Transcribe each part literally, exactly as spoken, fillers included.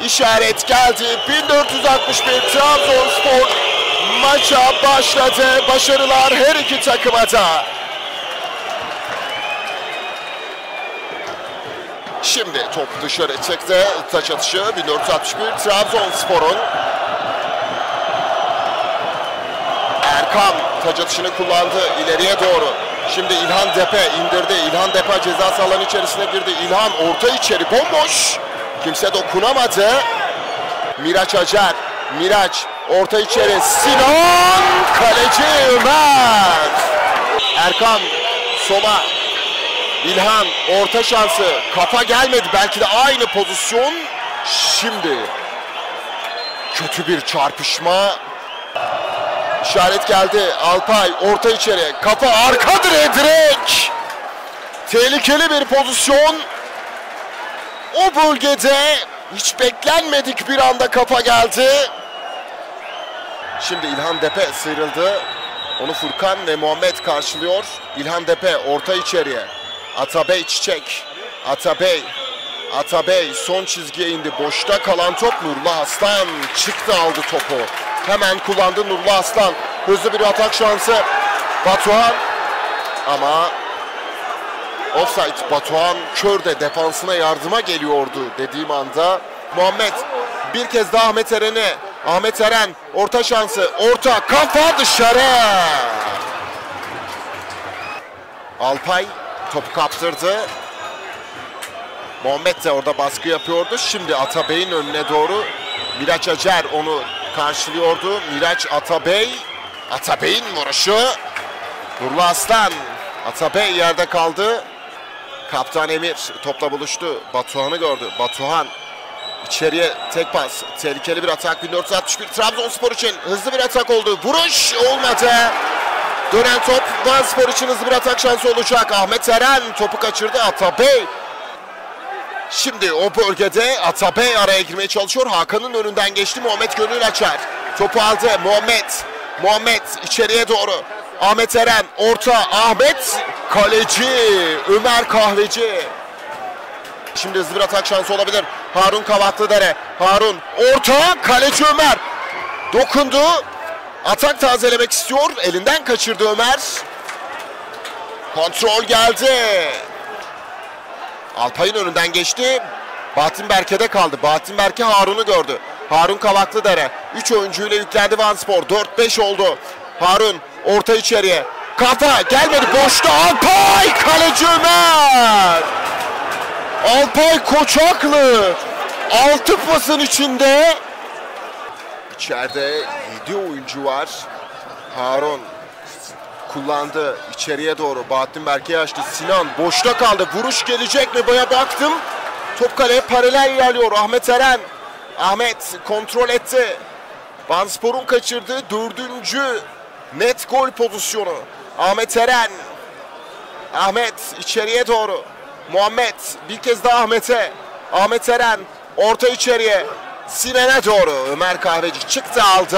İşaret geldi. bin dört yüz altmış bir Trabzonspor maça başladı. Başarılar her iki takıma da. Şimdi top dışarı çıktı. Taç atışı bin dört yüz altmış bir Trabzonspor'un. Erkan taç atışını kullandı ileriye doğru. Şimdi İlhan Depe indirdi. İlhan Depe ceza alanı içerisine girdi. İlhan orta içeri bomboş. Kimse dokunamadı. Miraç Acar. Miraç orta içeri. Sinan kaleci Ömer. Erkan sola. İlhan orta şansı. Kafa gelmedi. Belki de aynı pozisyon. Şimdi kötü bir çarpışma. İşaret geldi. Alpay orta içeri. Kafa arka direğe direk. Tehlikeli bir pozisyon. O bölgede hiç beklenmedik bir anda kafa geldi. Şimdi İlhan Depe sıyrıldı. Onu Furkan ve Muhammed karşılıyor. İlhan Depe orta içeriye. Atabey Çiçek. Atabey. Atabey son çizgiye indi. Boşta kalan top Nurullah Aslan. Çıktı aldı topu. Hemen kullandı Nurullah Aslan. Hızlı bir atak şansı. Batuhan. Ama offside. Batuhan kör de defansına yardıma geliyordu dediğim anda. Muhammed bir kez daha Ahmet Eren'e. Ahmet Eren orta şansı. Orta kafa dışarı. Alpay topu kaptırdı. Muhammed de orada baskı yapıyordu. Şimdi Atabey'in önüne doğru Miraç Acar onu karşılıyordu. Miraç Atabey. Atabey'in vuruşu. Nurullah Aslan. Atabey yerde kaldı. Kaptan Emir topla buluştu. Batuhan'ı gördü. Batuhan içeriye tek pas. Tehlikeli bir atak. bin dört yüz altmış bir Trabzonspor için hızlı bir atak oldu. Vuruş olmadı. Dönen top Vanspor için hızlı bir atak şansı olacak. Ahmet Eren topu kaçırdı. Atabey. Şimdi o bölgede Atabey araya girmeye çalışıyor. Hakan'ın önünden geçti. Muhammed Gönül açar. Topu aldı. Muhammed. Muhammed içeriye doğru. Ahmet Eren orta. Ahmet kaleci. Ömer Kahveci. Şimdi hızlı bir atak şansı olabilir. Harun Kavaklıdere. Harun orta. Kaleci Ömer. Dokundu. Atak tazelemek istiyor. Elinden kaçırdı Ömer. Kontrol geldi. Alpay'ın önünden geçti. Bahattin Berke'de kaldı. Bahattin Berke Harun'u gördü. Harun Kavaklıdere. üç oyuncuyla yüklendi Vanspor. dört beş oldu. Harun orta içeriye. Kafa gelmedi. Boşta Alpay. Kaleci Ömer. Alpay Koçaklı. altı pasın içinde. İçeride yedi oyuncu var. Harun kullandı içeriye doğru. Bahattin Berke'ye açtı. Sinan boşta kaldı. Vuruş gelecek mi? Baya baktım. Top kaleye paralel ilerliyor. Ahmet Eren. Ahmet kontrol etti. Vanspor'un kaçırdığı dördüncü net gol pozisyonu. Ahmet Eren. Ahmet içeriye doğru. Muhammed bir kez daha Ahmet'e. Ahmet Eren orta içeriye. Sinan'a doğru. Ömer Kahveci çıktı aldı.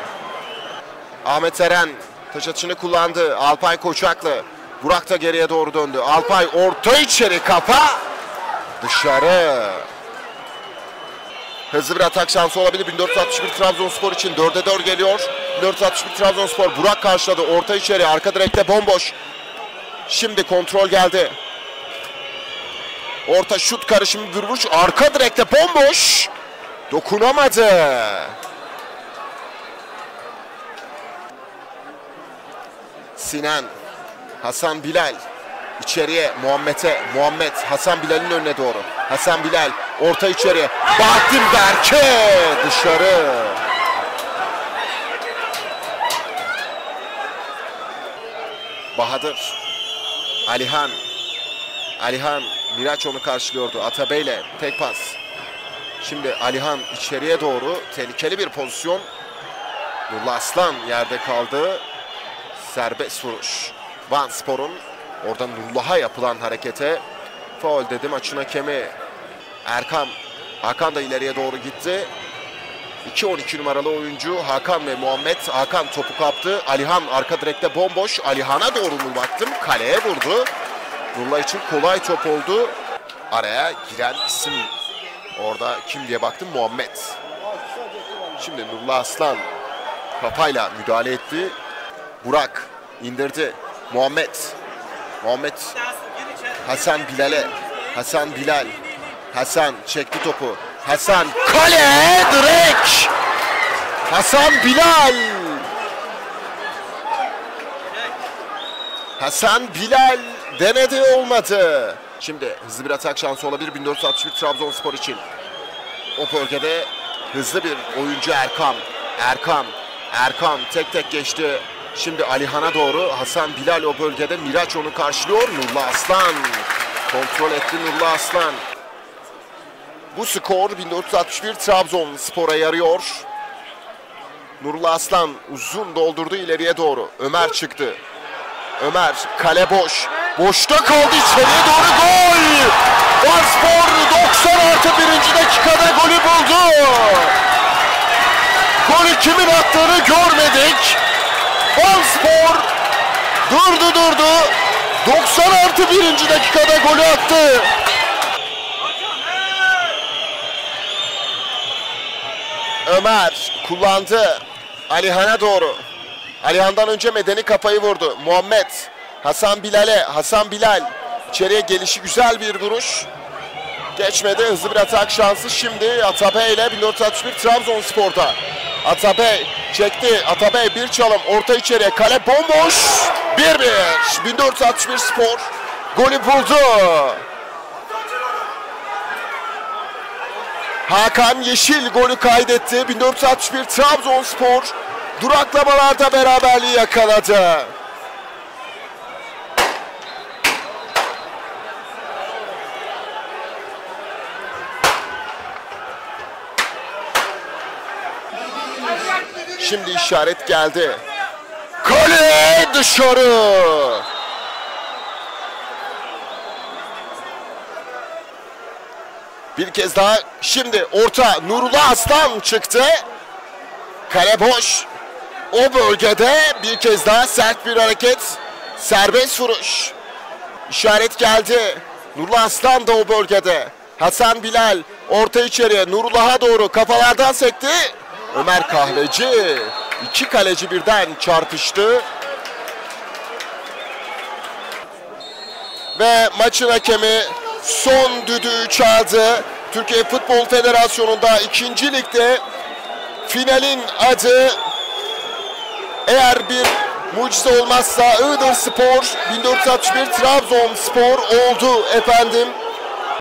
Ahmet Eren taç atışını kullandı. Alpay Koçaklı. Burak da geriye doğru döndü. Alpay orta içeri kafa. Dışarı. Hızlı bir atak şansı olabilir. bin dört yüz altmış bir Trabzonspor için dörde dört geliyor. bin dört yüz altmış bir Trabzonspor. Burak karşıladı. Orta içeri. Arka direkte bomboş. Şimdi kontrol geldi. Orta şut karışımı bir vuruş. Arka direkte bomboş. Dokunamadı. Sinan. Hasan Bilal. İçeriye Muhammed'e. Muhammed Hasan Bilal'in önüne doğru. Hasan Bilal orta içeriye. Bahattin Berke dışarı. Bahadır. Alihan. Alihan. Miraç onu karşılıyordu. Atabey'le tek pas. Şimdi Alihan içeriye doğru. Tehlikeli bir pozisyon. Nurullah Aslan yerde kaldı. Serbest vuruş. Vanspor'un oradan Nurullah'a yapılan harekete faul dedi maçın hakemi. Erkan. Hakan da ileriye doğru gitti. iki on iki numaralı oyuncu Hakan ve Muhammed. Hakan topu kaptı. Alihan arka direkte bomboş. Alihan'a doğru mu baktım? Kaleye vurdu. Nurullah için kolay top oldu. Araya giren isim Orada kim diye baktım, Muhammed. Şimdi Nurullah Aslan kafayla müdahale etti. Burak indirdi. Muhammed. Muhammed Hasan Bilal'e. Hasan Bilal. Hasan çekti topu. Hasan kale direkt. Hasan Bilal. Hasan Bilal denedi, olmadı. Şimdi hızlı bir atak şansı olabilir bin dört yüz altmış bir Trabzonspor için. O bölgede hızlı bir oyuncu Erkan. Erkan. Erkan tek tek geçti. Şimdi Alihan'a doğru. Hasan Bilal o bölgede. Miraç onu karşılıyor. Nurullah Aslan kontrol etti. Nurullah Aslan. Bu skor bin dört yüz altmış bir Trabzonspor'a yarıyor. Nurullah Aslan uzun doldurdu ileriye doğru. Ömer çıktı. Ömer kale boş. Boşta kaldı, içeriye doğru gol. Vanspor doksan artı birinci dakikada golü buldu. Golü kimin attığını görmedik. Vanspor durdu durdu. doksan artı birinci dakikada golü attı. Ömer kullandı. Alihan'a doğru. Alihan'dan önce Medeni kafayı vurdu. Muhammed Hasan Bilal'e. Hasan Bilal içeriye gelişi güzel bir vuruş. Geçmedi. Hızlı bir atak şansı. Şimdi Atabey ile bin dört yüz altmış bir Trabzonspor'da. Atabey çekti. Atabey bir çalım. Orta içeriye. Kale bomboş. bir bir. bin dört yüz altmış bir Spor golü buldu. Hakan Yeşil golü kaydetti. bin dört yüz altmış bir Trabzonspor duraklamalarda beraberliği yakaladı. Şimdi işaret geldi. Kale dışarı. Bir kez daha şimdi orta. Nurullah Aslan çıktı. Kale boş. O bölgede bir kez daha sert bir hareket. Serbest vuruş. İşaret geldi. Nurullah Aslan da o bölgede. Hasan Bilal orta içeriye. Nurullah'a doğru kafalardan sekti. Ömer Kahveci. İki kaleci birden çarpıştı. Ve maçın hakemi son düdüğü çaldı. Türkiye Futbol Federasyonu'nda ikinci ligde finalin adı, eğer bir mucize olmazsa Iğdır Spor bin dört yüz altmış bir Trabzonspor oldu efendim.